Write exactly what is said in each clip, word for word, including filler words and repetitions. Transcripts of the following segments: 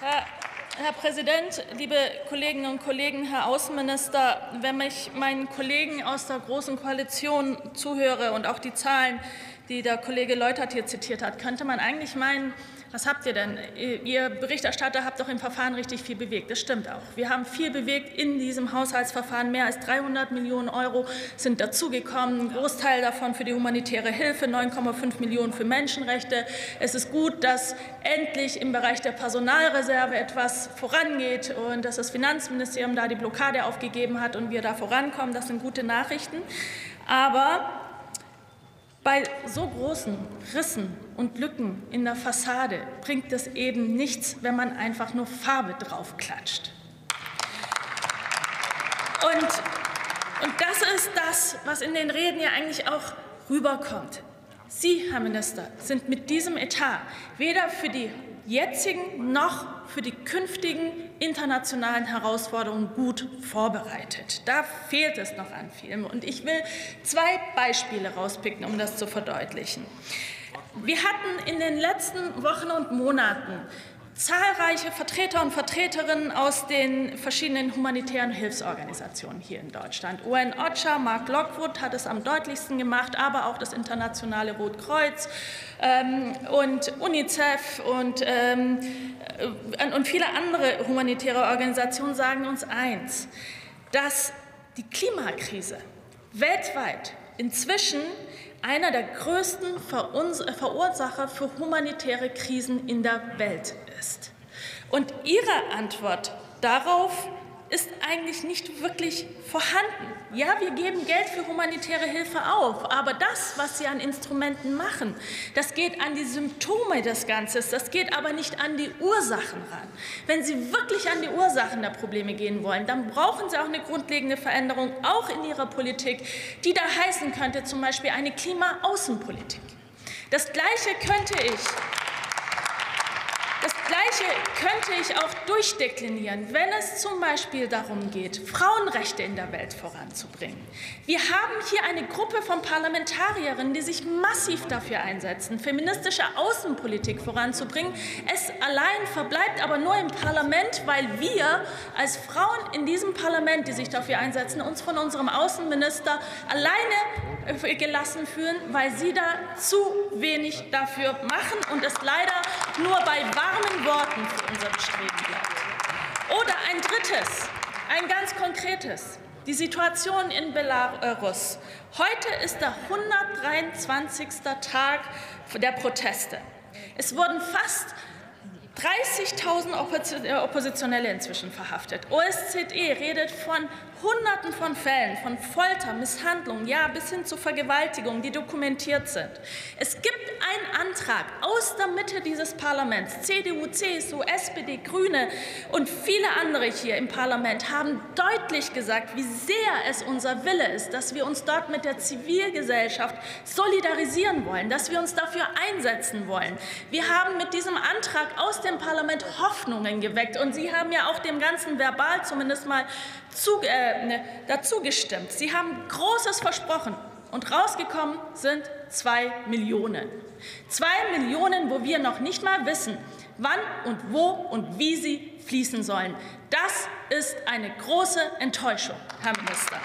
Herr, Herr Präsident, liebe Kolleginnen und Kollegen, Herr Außenminister! Wenn ich meinen Kollegen aus der Großen Koalition zuhöre und auch die Zahlen, die der Kollege Leutert hier zitiert hat, könnte man eigentlich meinen, was habt ihr denn? Ihr Berichterstatter habt doch im Verfahren richtig viel bewegt. Das stimmt auch. Wir haben viel bewegt in diesem Haushaltsverfahren. Mehr als dreihundert Millionen Euro sind dazugekommen. Ein Großteil davon für die humanitäre Hilfe, neun Komma fünf Millionen für Menschenrechte. Es ist gut, dass endlich im Bereich der Personalreserve etwas vorangeht und dass das Finanzministerium da die Blockade aufgegeben hat und wir da vorankommen. Das sind gute Nachrichten. Aber bei so großen Rissen und Lücken in der Fassade bringt es eben nichts, wenn man einfach nur Farbe draufklatscht. Und, und das ist das, was in den Reden ja eigentlich auch rüberkommt. Sie, Herr Minister, sind mit diesem Etat weder für die jetzigen noch für die künftigen internationalen Herausforderungen gut vorbereitet. Da fehlt es noch an vielem. Und ich will zwei Beispiele rauspicken, um das zu verdeutlichen. Wir hatten in den letzten Wochen und Monaten zahlreiche Vertreter und Vertreterinnen aus den verschiedenen humanitären Hilfsorganisationen hier in Deutschland. U N OCHA, Mark Lockwood hat es am deutlichsten gemacht, aber auch das Internationale Rotkreuz ähm, und UNICEF und, ähm, und viele andere humanitäre Organisationen sagen uns eins, dass die Klimakrise weltweit inzwischen einer der größten Verursacher für humanitäre Krisen in der Welt ist. Und Ihre Antwort darauf ist eigentlich nicht wirklich vorhanden. Ja, wir geben Geld für humanitäre Hilfe auf, aber das, was Sie an Instrumenten machen, das geht an die Symptome des Ganzen, das geht aber nicht an die Ursachen ran. Wenn Sie wirklich an die Ursachen der Probleme gehen wollen, dann brauchen Sie auch eine grundlegende Veränderung, auch in Ihrer Politik, die da heißen könnte, zum Beispiel eine Klimaaußenpolitik. Das Gleiche könnte ich Das Gleiche könnte ich auch durchdeklinieren, wenn es zum Beispiel darum geht, Frauenrechte in der Welt voranzubringen. Wir haben hier eine Gruppe von Parlamentarierinnen, die sich massiv dafür einsetzen, feministische Außenpolitik voranzubringen. Es allein verbleibt aber nur im Parlament, weil wir als Frauen in diesem Parlament, die sich dafür einsetzen, uns von unserem Außenminister alleine gelassen fühlen, weil sie da zu wenig dafür machen und es leider nur bei warmen Worten für unser Bestreben bleibt. Oder ein drittes, ein ganz konkretes, die Situation in Belarus. Heute ist der hundertdreiundzwanzigste Tag der Proteste. Es wurden fast dreißigtausend Oppositionelle inzwischen verhaftet. O S Z E redet von Hunderten von Fällen von Folter, Misshandlung, ja bis hin zu Vergewaltigung, die dokumentiert sind. Es gibt einen Antrag aus der Mitte dieses Parlaments. C D U, C S U, S P D, Grüne und viele andere hier im Parlament haben deutlich gesagt, wie sehr es unser Wille ist, dass wir uns dort mit der Zivilgesellschaft solidarisieren wollen, dass wir uns dafür einsetzen wollen. Wir haben mit diesem Antrag aus dem Parlament Hoffnungen geweckt. Und Sie haben ja auch dem Ganzen verbal zumindest mal zu, äh, dazu gestimmt. Sie haben Großes versprochen. Und rausgekommen sind zwei Millionen. Zwei Millionen, wo wir noch nicht mal wissen, wann und wo und wie sie fließen sollen. Das ist eine große Enttäuschung, Herr Minister.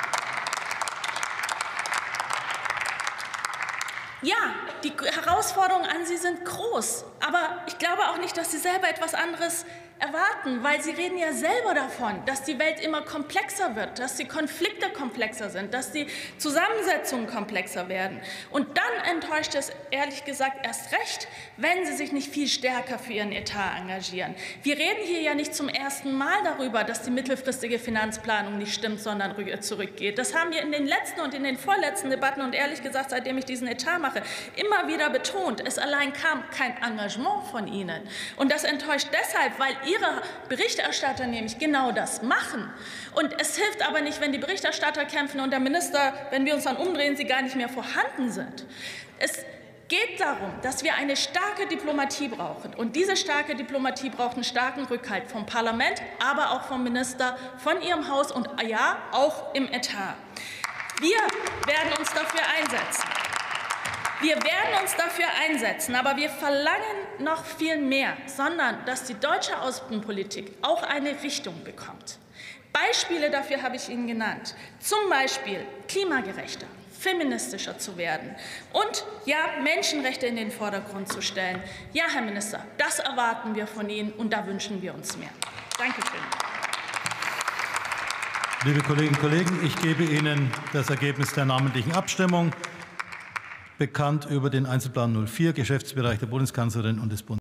Ja, die Herausforderungen an Sie sind groß, aber ich glaube auch nicht, dass Sie selber etwas anderes erwarten, weil Sie reden ja selber davon, dass die Welt immer komplexer wird, dass die Konflikte komplexer sind, dass die Zusammensetzungen komplexer werden. Und dann enttäuscht es ehrlich gesagt erst recht, wenn Sie sich nicht viel stärker für Ihren Etat engagieren. Wir reden hier ja nicht zum ersten Mal darüber, dass die mittelfristige Finanzplanung nicht stimmt, sondern zurückgeht. Das haben wir in den letzten und in den vorletzten Debatten und ehrlich gesagt, seitdem ich diesen Etat mache, immer wieder betont. Es allein kam kein Engagement von Ihnen. Und das enttäuscht deshalb, weil Ihre Berichterstatter nämlich genau das machen. Und es hilft aber nicht, wenn die Berichterstatter kämpfen und der Minister, wenn wir uns dann umdrehen, sie gar nicht mehr vorhanden sind. Es geht darum, dass wir eine starke Diplomatie brauchen. Und diese starke Diplomatie braucht einen starken Rückhalt vom Parlament, aber auch vom Minister, von Ihrem Haus und ja, auch im Etat. Wir werden uns dafür einsetzen. Wir werden uns dafür einsetzen, aber wir verlangen noch viel mehr, sondern dass die deutsche Außenpolitik auch eine Richtung bekommt. Beispiele dafür habe ich Ihnen genannt. Zum Beispiel klimagerechter, feministischer zu werden und ja, Menschenrechte in den Vordergrund zu stellen. Ja, Herr Minister, das erwarten wir von Ihnen und da wünschen wir uns mehr. Dankeschön. Liebe Kolleginnen und Kollegen, ich gebe Ihnen das Ergebnis der namentlichen Abstimmung bekannt über den Einzelplan null vier, Geschäftsbereich der Bundeskanzlerin und des Bundes.